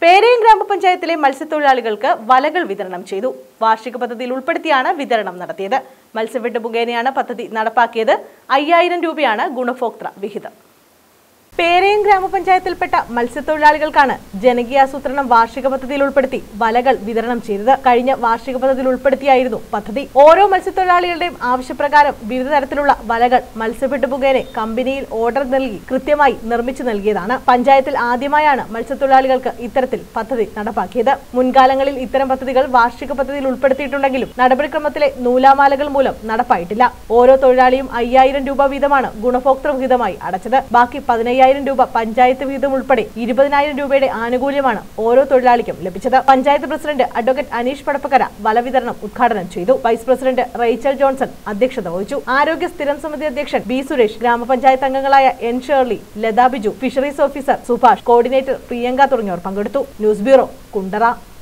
പേരയം ഗ്രാമപഞ്ചായത്തിലെ മത്സ്യത്തൊഴിലാളികൾക്ക് വലകൾ വിതരണം ചെയ്തു. വാർഷിക പദ്ധതിയിൽ ഉൾപ്പെടുത്തിയാണ് വിതരണം നടത്തിയത്. മത്സ്യഫെഡ് മുഖേനയാണ് പദ്ധതി നടപ്പാക്കിയത്. 5000 രൂപയാണ് ഗുണഭോക്തൃ വിഹിതം. പേരയം ഗ്രാമപഞ്ചായത്തിൽപ്പെട്ട മത്സ്യത്തൊഴിലാളികൾക്കാണ് ജനകീയാസൂത്രണം വാർഷിക പദ്ധതിയിൽ ഉൾപ്പെടുത്തി വലകൾ വിതരണം ചെയ്തത്. കഴിഞ്ഞ വാർഷിക പദ്ധതിയിൽ ഉൾപ്പെടുത്തിയായിരുന്നു പദ്ധതി. ഓരോ മത്സ്യത്തൊഴിലാളികളുടെയും ആവശ്യപ്രകാരം വിവിധ തരത്തിലുള്ള വലകൾ മത്സ്യഫെഡ് മുഖേന കമ്പനിയിൽ ഓർഡർ നൽകി കൃത്യമായി നിർമ്മിച്ചു നൽകിയതാണ്. പഞ്ചായത്തിൽ ആദ്യമായാണ് മത്സ്യത്തൊഴിലാളികൾക്ക് ഇത്തരത്തിൽ പദ്ധതി നടപ്പാക്കിയത്. മുൻകാലങ്ങളിൽ ഇത്തരം പദ്ധതികൾ വാർഷിക പദ്ധതിയിൽ ഉൾപ്പെടുത്തിയിട്ടുണ്ടെങ്കിലും നടപടിക്രമത്തിലെ നൂലാമാലകൾ മൂലം നടപ്പായിട്ടില്ല. ഓരോ തൊഴിലാളിയും 5000 രൂപ വീതമാണ് ഗുണഭോക്തൃ വിഹിതമായി അടച്ചത്. ബാക്കി 15000 രൂപ പഞ്ചായത്ത് വിഹിതം ഉൾപ്പെടെ 20000 രൂപയുടെ ആനുകൂല്യമാണ് ഓരോ തൊഴിലാളിക്കും ലഭിച്ചത്. പഞ്ചായത്ത് പ്രസിഡന്റ് അഡ്വക്കേറ്റ് അനീഷ് പടപ്പക്കര വല വിതരണം ഉദ്ഘാടനം ചെയ്തു. വൈസ് പ്രസിഡന്റ് റേച്ചൽ ജോൺസൺ അധ്യക്ഷത വഹിച്ചു. ആരോഗ്യ സ്ഥിരം സമിതി അധ്യക്ഷൻ ബി സുരേഷ്, ഗ്രാമപഞ്ചായത്ത് അംഗങ്ങളായ N Shirley, Latha Biju, fisheries officer Subhash, coordinator Priyanka തുടങ്ങിയവർ പങ്കെടുത്തു. News bureau, Kundara.